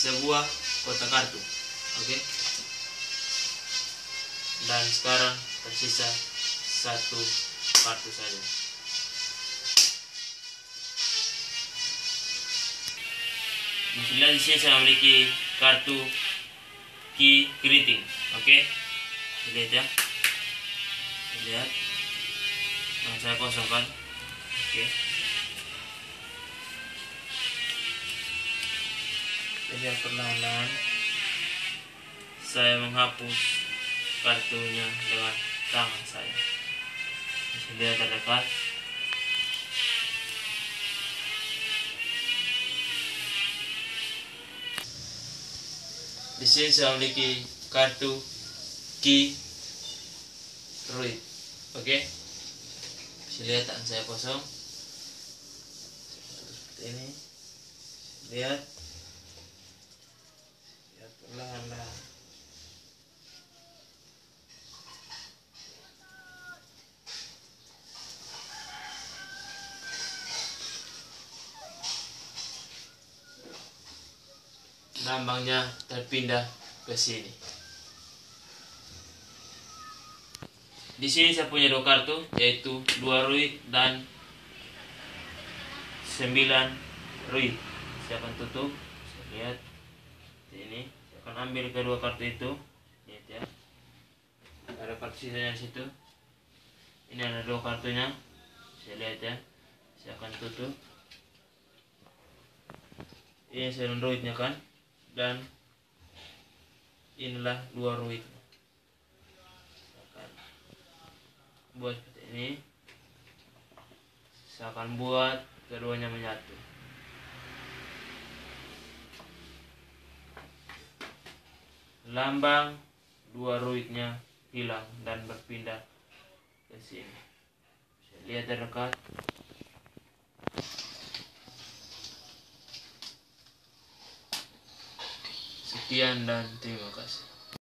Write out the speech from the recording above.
sebuah kotak kartu. Oke. Dan sekarang tersisa satu kartu saja. Di sini saya memiliki kartu key greeting. Oke. Lihat ya. Lihat. Yang saya kosongkan. Oke. Jadi perlahan-lahan saya menghapus kartunya dengan tangan saya. Bisa lihat terdekat. Di sini saya memiliki kartu key Ruid. Oke. Bisa lihat tangan saya kosong. Seperti ini. Lihat. Lihat perlahan-lahan. Lambangnya terpindah ke sini. Di sini saya punya 2 kartu, yaitu 2 Ruid dan 9 Ruid. Saya akan tutup. Saya lihat ini. Saya akan ambil kedua kartu itu. Lihat ya. Ada kartu sisanya di situ. Ini ada 2 kartunya. Saya lihat ya. Saya akan tutup. Ini 9 Ruidnya kan. Dan inilah 2 Ruid. Buat seperti ini. Saya akan buat keduanya menyatu. Lambang 2 Ruidnya hilang dan berpindah ke sini. Bisa lihat terdekat. Sekian dan terima kasih.